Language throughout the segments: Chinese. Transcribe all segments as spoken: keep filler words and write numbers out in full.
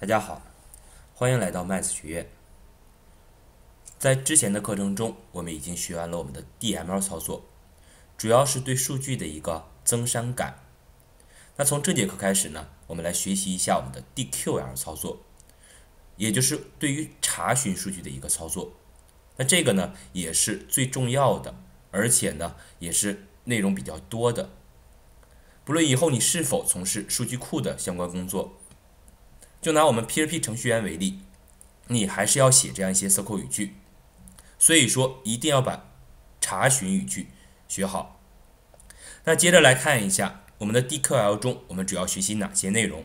大家好，欢迎来到麦子学院。在之前的课程中，我们已经学完了我们的 D M L 操作，主要是对数据的一个增删改。那从这节课开始呢，我们来学习一下我们的 D Q L 操作，也就是对于查询数据的一个操作。那这个呢，也是最重要的，而且呢，也是内容比较多的。不论以后你是否从事数据库的相关工作，就拿我们 P H P 程序员为例，你还是要写这样一些 S Q L 语句，所以说一定要把查询语句学好。那接着来看一下我们的 D Q L 中，我们主要学习哪些内容。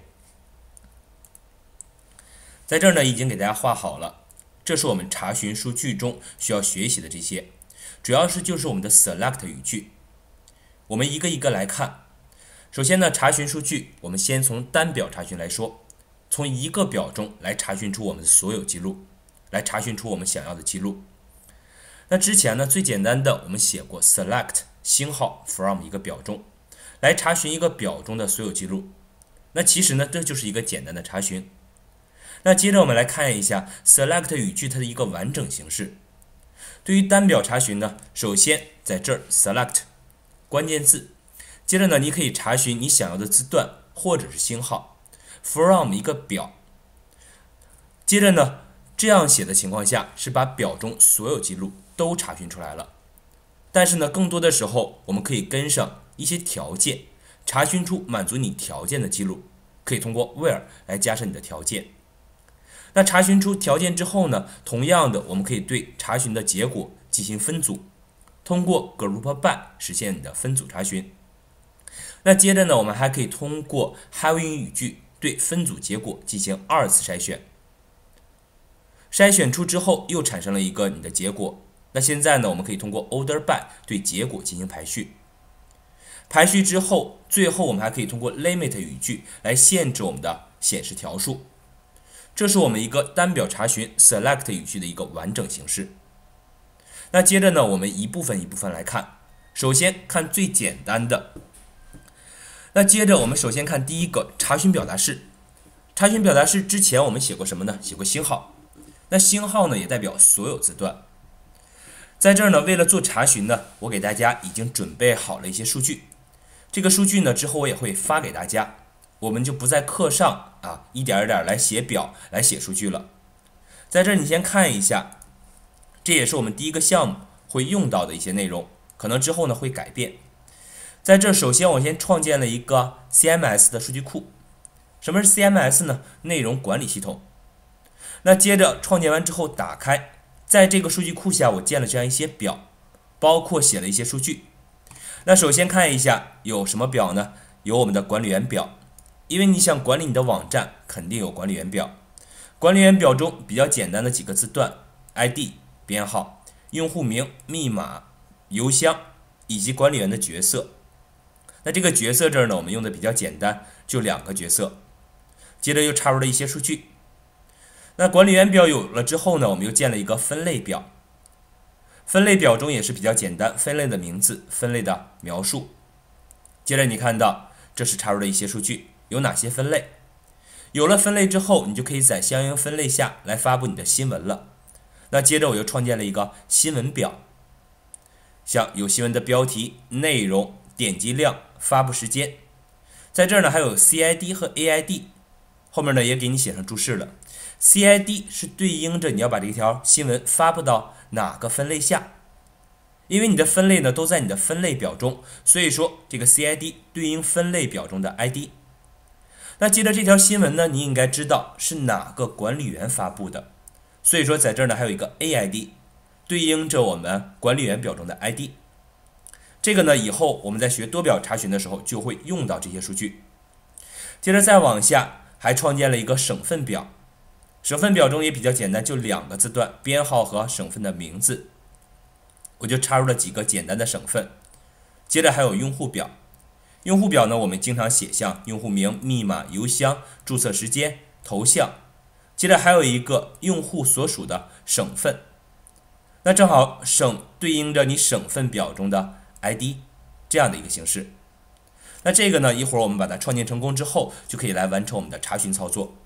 在这儿呢，已经给大家画好了，这是我们查询数据中需要学习的这些，主要是就是我们的 select 语句。我们一个一个来看。首先呢，查询数据，我们先从单表查询来说，从一个表中来查询出我们的所有记录，来查询出我们想要的记录。那之前呢，最简单的我们写过 select 星号 from 一个表中，来查询一个表中的所有记录。那其实呢，这就是一个简单的查询。那接着我们来看一下 select 语句它的一个完整形式。对于单表查询呢，首先在这儿 select 关键字，接着呢，你可以查询你想要的字段或者是星号 from 一个表。接着呢，这样写的情况下是把表中所有记录都查询出来了。但是呢，更多的时候我们可以跟上一些条件，查询出满足你条件的记录，可以通过 where 来加上你的条件。那查询出条件之后呢，同样的我们可以对查询的结果进行分组，通过 group by 实现你的分组查询。那接着呢，我们还可以通过 having 语句对分组结果进行二次筛选。筛选出之后又产生了一个你的结果，那现在呢，我们可以通过 order by 对结果进行排序。排序之后，最后我们还可以通过 limit 语句来限制我们的显示条数。这是我们一个单表查询 select 语句的一个完整形式。那接着呢，我们一部分一部分来看。首先看最简单的。那接着我们首先看第一个查询表达式。查询表达式之前我们写过什么呢？写过星号。那星号呢也代表所有字段。在这儿呢，为了做查询呢，我给大家已经准备好了一些数据。这个数据呢，之后我也会发给大家，我们就不在课上啊一点一点来写表来写数据了。在这儿你先看一下，这也是我们第一个项目会用到的一些内容，可能之后呢会改变。在这首先我先创建了一个 C M S 的数据库。什么是 C M S 呢？内容管理系统。那接着创建完之后打开，在这个数据库下我建了这样一些表，包括写了一些数据。那首先看一下有什么表呢？有我们的管理员表，因为你想管理你的网站，肯定有管理员表。管理员表中比较简单的几个字段 I D 编号、用户名、密码、邮箱以及管理员的角色。那这个角色这儿呢，我们用的比较简单，就两个角色。接着又插入了一些数据。那管理员表有了之后呢，我们又建了一个分类表。分类表中也是比较简单，分类的名字、分类的描述。接着你看到这是插入了一些数据，有哪些分类？有了分类之后，你就可以在相应分类下来发布你的新闻了。那接着我又创建了一个新闻表，像有新闻的标题、内容、点击量、发布时间。在这儿呢还有 C I D 和 A I D， 后面呢也给你写上注释了。C I D 是对应着你要把这条新闻发布到哪个分类下，因为你的分类呢都在你的分类表中，所以说这个 C I D 对应分类表中的 I D。 那接着这条新闻呢，你应该知道是哪个管理员发布的，所以说在这儿呢还有一个 A I D， 对应着我们管理员表中的 I D。 这个呢以后我们在学多表查询的时候就会用到这些数据。接着再往下还创建了一个省份表。省份表中也比较简单，就两个字段，编号和省份的名字。我就插入了几个简单的省份。接着还有用户表。用户表呢，我们经常写像用户名、密码、邮箱、注册时间、头像。接着还有一个用户所属的省份。那正好省对应着你省份表中的 I D， 这样的一个形式。那这个呢，一会儿我们把它创建成功之后，就可以来完成我们的查询操作。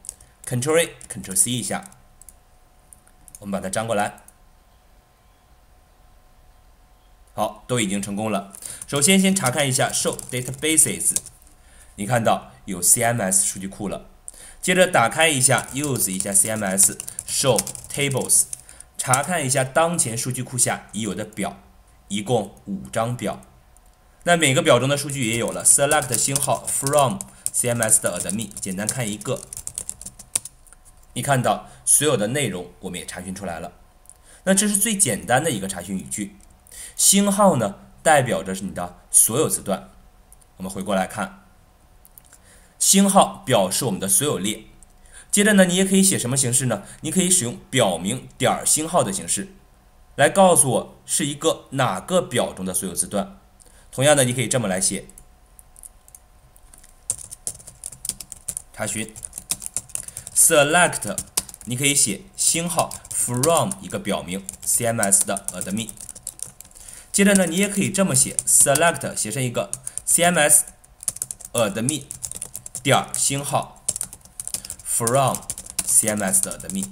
，Ctrl A，Ctrl C 一下，我们把它粘过来。好，都已经成功了。首先先查看一下 Show Databases， 你看到有 C M S 数据库了。接着打开一下 Use 一下 C M S Show Tables， 查看一下当前数据库下已有的表，一共五张表。那每个表中的数据也有了 ，Select 星号 from C M S 的 admin， 简单看一个。你看到所有的内容我们也查询出来了。那这是最简单的一个查询语句。星号呢，代表着是你的所有字段。我们回过来看，星号表示我们的所有列。接着呢，你也可以写什么形式呢？你可以使用表明点星号的形式，来告诉我是一个哪个表中的所有字段。同样的，你可以这么来写：查询 select， 你可以写星号 from 一个表明 C M S 的 admin。接着呢，你也可以这么写 select 写成一个 C M S admin 点星号 from C M S 的 admin。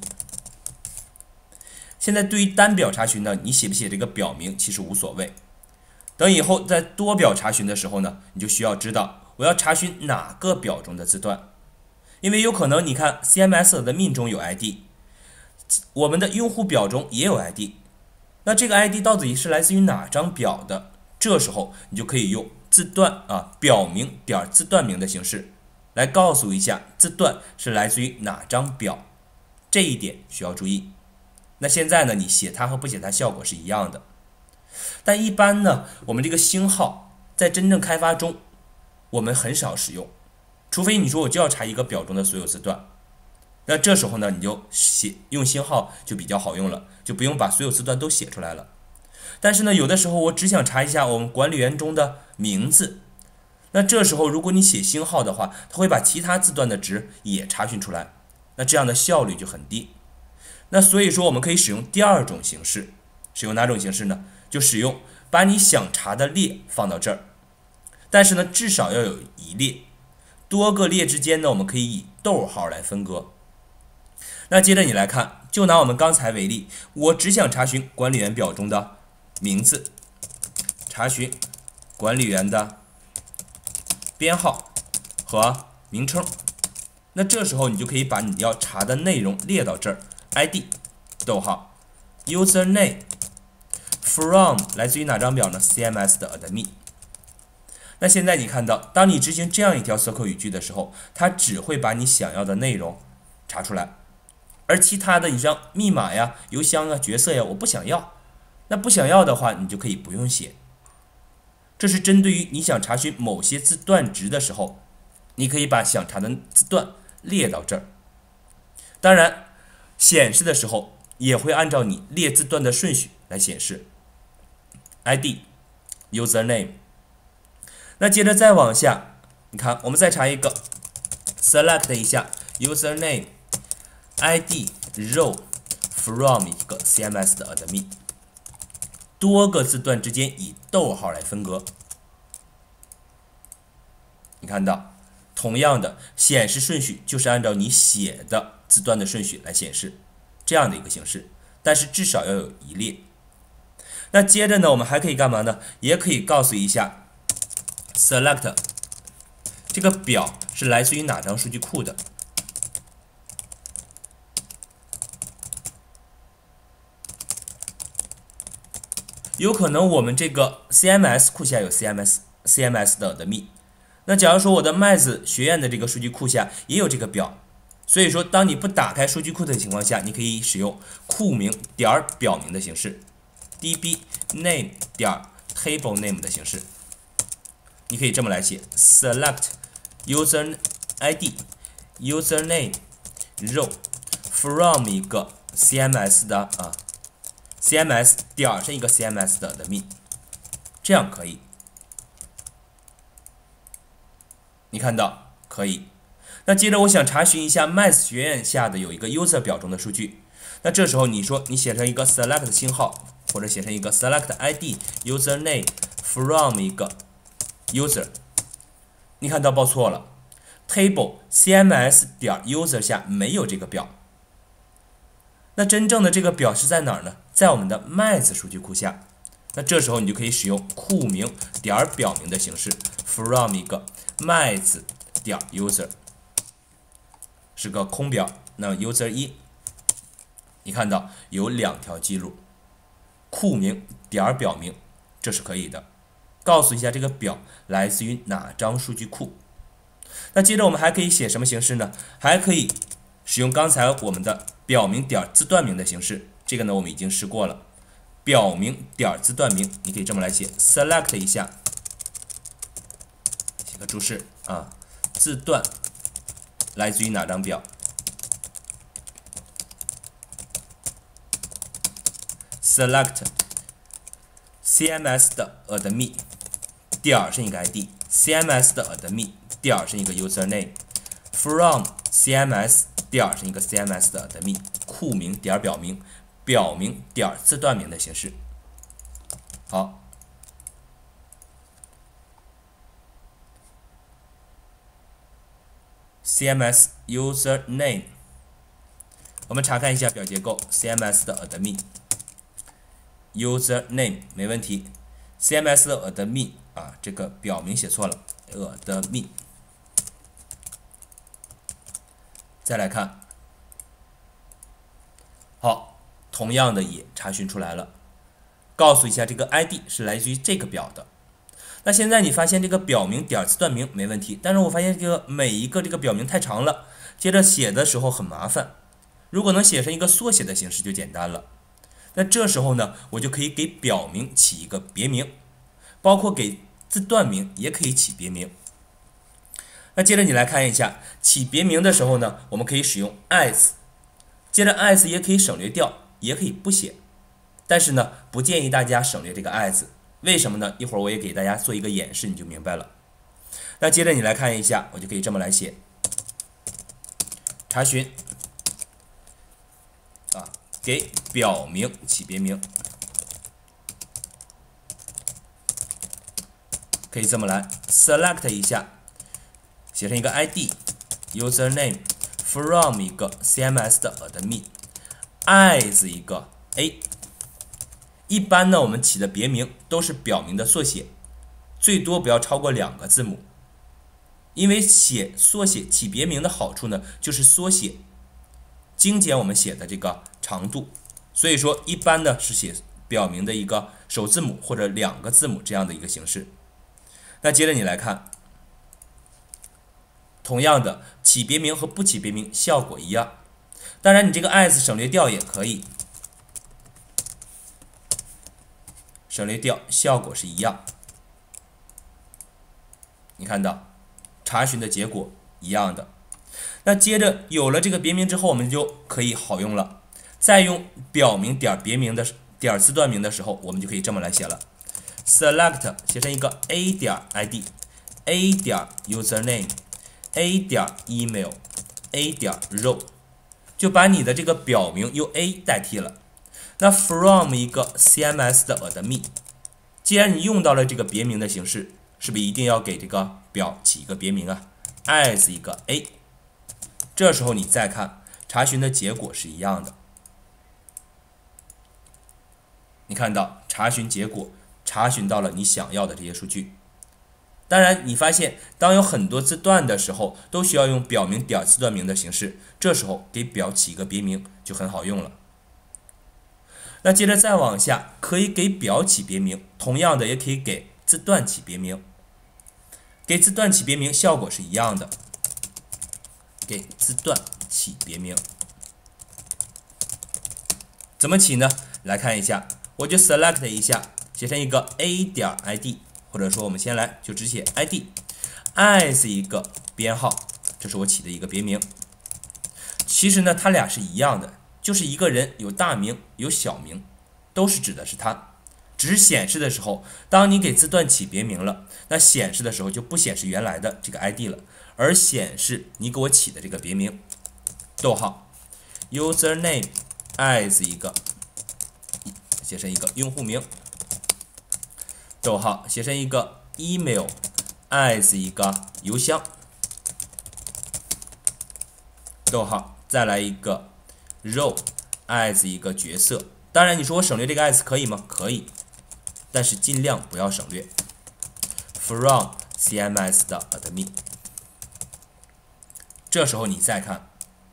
现在对于单表查询呢，你写不写这个表名其实无所谓。等以后在多表查询的时候呢，你就需要知道我要查询哪个表中的字段，因为有可能你看 C M S 的 admin 中有 I D， 我们的用户表中也有 I D。那这个 I D 到底是来自于哪张表的？这时候你就可以用字段啊表名点字段名的形式来告诉一下字段是来自于哪张表，这一点需要注意。那现在呢，你写它和不写它效果是一样的。但一般呢，我们这个星号在真正开发中，我们很少使用，除非你说我就要查一个表中的所有字段。那这时候呢，你就写用星号就比较好用了，就不用把所有字段都写出来了。但是呢，有的时候我只想查一下我们管理员中的名字，那这时候如果你写星号的话，它会把其他字段的值也查询出来，那这样的效率就很低。那所以说我们可以使用第二种形式，使用哪种形式呢？就使用把你想查的列放到这儿，但是呢，至少要有一列，多个列之间呢，我们可以以逗号来分割。那接着你来看，就拿我们刚才为例，我只想查询管理员表中的名字，查询管理员的编号和名称。那这时候你就可以把你要查的内容列到这儿 ，I D 逗号 username from 来自于哪张表呢 ？C M S 的 admin。那现在你看到，当你执行这样一条 circle 语句的时候，它只会把你想要的内容查出来。而其他的，你像密码呀、邮箱啊、角色呀，我不想要。那不想要的话，你就可以不用写。这是针对于你想查询某些字段值的时候，你可以把想查的字段列到这儿。当然，显示的时候也会按照你列字段的顺序来显示。I D、username。那接着再往下，你看，我们再查一个 ，select 一下 username。I D row from 一个 C M S 的 admin， 多个字段之间以逗号来分割。你看到，同样的显示顺序就是按照你写的字段的顺序来显示，这样的一个形式，但是至少要有一列。那接着呢，我们还可以干嘛呢？也可以告诉一下 select 这个表是来自于哪张数据库的。有可能我们这个 C M S 库下有 C M S C M S 的 admin， 那假如说我的麦子学院的这个数据库下也有这个表，所以说当你不打开数据库的情况下，你可以使用库名点表名的形式 ，db name 点 table name 的形式，你可以这么来写 select user I D username row from 一个 C M S 的啊。C M S 点上一个 C M S 的 admin， 这样可以。你看到可以。那接着我想查询一下 Math 学院下的有一个 user 表中的数据，那这时候你说你写成一个 select 星号，或者写成一个 select I D username from 一个 user， 你看到报错了。 table cms 点 user 下没有这个表。那真正的这个表是在哪儿呢？在我们的麦子数据库下。那这时候你就可以使用库名点表名的形式 from 一个麦子点 user 是个空表。那 user 一，你看到有两条记录，库名点表名，这是可以的。告诉一下这个表来自于哪张数据库。那接着我们还可以写什么形式呢？还可以使用刚才我们的表名点字段名的形式。这个呢我们已经试过了。表名点字段名，你可以这么来写 select 一下，写个注释啊，字段来自于哪张表 select cms 的 admin 点是一个 I D， cms 的 admin 点是一个 username， from cms 点是一个 cms 的 admin， 库名点表名，表名点字段名的形式。好，cms username， 我们查看一下表结构 ，cms 的 admin username 没问题 ，cms 的 admin 啊，这个表名写错了 ，admin。再来看，好，同样的也查询出来了，告诉一下这个 I D 是来自于这个表的。那现在你发现这个表名点字段名没问题，但是我发现这个每一个这个表名太长了，接着写的时候很麻烦。如果能写成一个缩写的形式就简单了。那这时候呢，我就可以给表名起一个别名，包括给字段名也可以起别名。那接着你来看一下，起别名的时候呢，我们可以使用 as， 接着 as 也可以省略掉，也可以不写。但是呢，不建议大家省略这个 as， 为什么呢？一会儿我也给大家做一个演示，你就明白了。那接着你来看一下，我就可以这么来写：查询啊，给表名起别名，可以这么来 select 一下，写成一个 I D username from 一个 cms 的 admin as 一个 a。一般呢，我们起的别名都是表名的缩写，最多不要超过两个字母。因为写缩写起别名的好处呢，就是缩写精简我们写的这个长度，所以说一般呢是写表名的一个首字母或者两个字母这样的一个形式。那接着你来看，同样的起别名和不起别名效果一样，当然你这个 as 省略掉也可以。省略掉，效果是一样。你看到查询的结果一样的。那接着有了这个别名之后，我们就可以好用了。再用表名点别名的点字段名的时候，我们就可以这么来写了 ：select 写成一个 a 点 I D，a 点 username，a 点 email，a 点 row， 就把你的这个表名用 a 代替了。那 from 一个 cms 的 admin， 既然你用到了这个别名的形式，是不是一定要给这个表起一个别名啊 ？as 一个 a， 这时候你再看查询的结果是一样的。你看到查询结果查询到了你想要的这些数据。当然，你发现当有很多字段的时候，都需要用表名点字段名的形式，这时候给表起一个别名就很好用了。那接着再往下，可以给表起别名，同样的也可以给字段起别名。给字段起别名效果是一样的，给字段起别名怎么起呢？来看一下，我就 select 一下，写成一个 a 点 I D， 或者说我们先来就只写 I D as 一个编号，这是我起的一个别名。其实呢，它俩是一样的。就是一个人有大名有小名，都是指的是他，只是显示的时候，当你给字段起别名了，那显示的时候就不显示原来的这个 I D 了，而显示你给我起的这个别名。逗号 username as 一个写成一个用户名，逗号写成一个 email as 一个邮箱， 逗号，再来一个 row as 一个角色。当然，你说我省略这个 as 可以吗？可以，但是尽量不要省略。from C M S 的 admin。这时候你再看，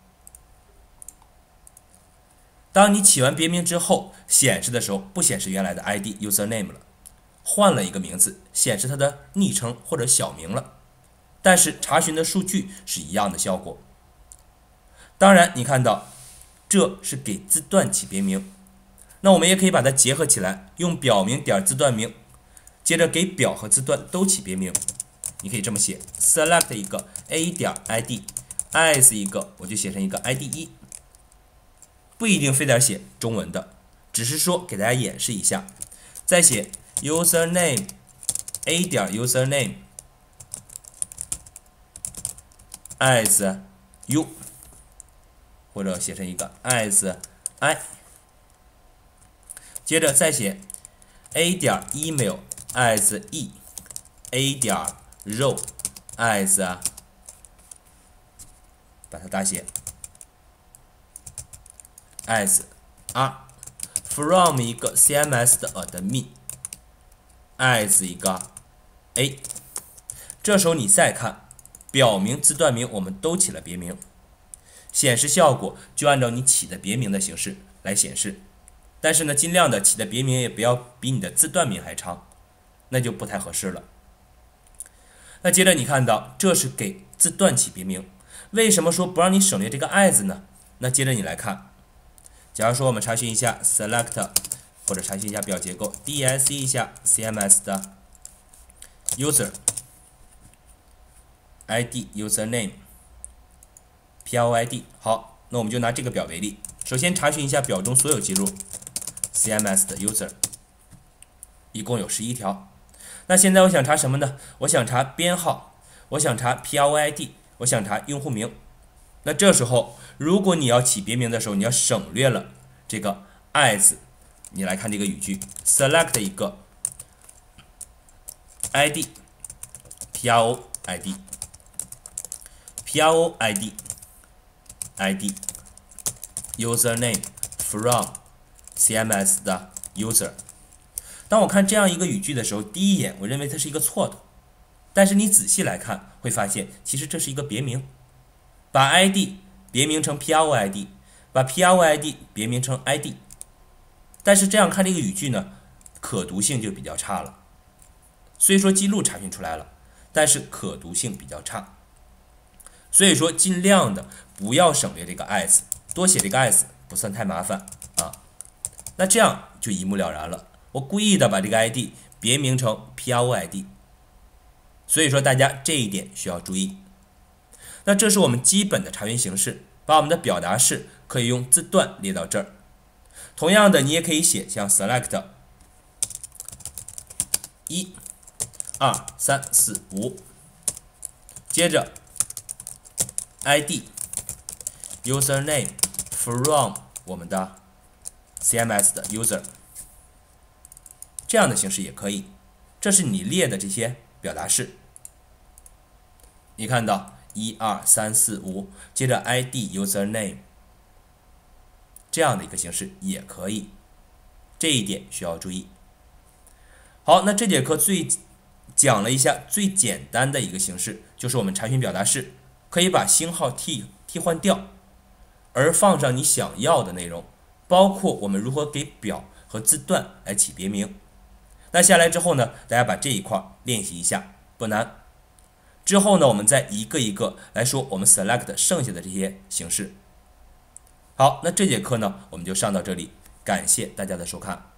当你起完别名之后，显示的时候不显示原来的 I D username 了，换了一个名字，显示它的昵称或者小名了。但是查询的数据是一样的效果。当然，你看到这是给字段起别名，那我们也可以把它结合起来，用表名点字段名，接着给表和字段都起别名。你可以这么写 ：select 一个 a 点 id，as 一个我就写成一个 I D 一，不一定非得写中文的，只是说给大家演示一下。再写 username a 点 username as u， 或者写成一个 as i， 接着再写 a 点 email as e a 点 row as， 把它大写 as r from 一个 C M S 的 admin as 一个 a。 这时候你再看表名字段名我们都起了别名，显示效果就按照你起的别名的形式来显示。但是呢，尽量的起的别名也不要比你的字段名还长，那就不太合适了。那接着你看到这是给字段起别名，为什么说不让你省略这个 as 呢？那接着你来看，假如说我们查询一下 select 或者查询一下表结构 D S E 一下 C M S 的 user I D username P L I D。 好，那我们就拿这个表为例，首先查询一下表中所有记录 C M S 的 user， 一共有十一条。那现在我想查什么呢？我想查编号，我想查 P L I D， 我想查用户名。那这时候如果你要起别名的时候，你要省略了这个 as， 你来看这个语句 select 一个 I D P L O I D P L O I D I D username from C M S 的 user。 当我看这样一个语句的时候，第一眼我认为它是一个错的，但是你仔细来看会发现其实这是一个别名，把 I D 别名成 P L O I D， 把 P L O I D 别名成 I D。 但是这样看这个语句呢，可读性就比较差了。虽说记录查询出来了，但是可读性比较差。所以说尽量的不要省略这个 as， 多写这个 as 不算太麻烦啊。那这样就一目了然了。我故意的把这个 I D 别名成 P L O I D， 所以说大家这一点需要注意。那这是我们基本的查询形式，把我们的表达式可以用字段列到这儿。同样的，你也可以写像 select 一、二、三、四、五，接着 I D username from 我们的 C M S 的 user， 这样的形式也可以。这是你列的这些表达式。你看到一、二、三、四、五，接着 I D username， 这样的一个形式也可以，这一点需要注意。好，那这节课最讲了一下最简单的一个形式，就是我们查询表达式可以把星号替替换掉，而放上你想要的内容，包括我们如何给表和字段来起别名。那下来之后呢，大家把这一块练习一下，不难。之后呢，我们再一个一个来说我们 select 剩下的这些形式。好，那这节课呢，我们就上到这里，感谢大家的收看。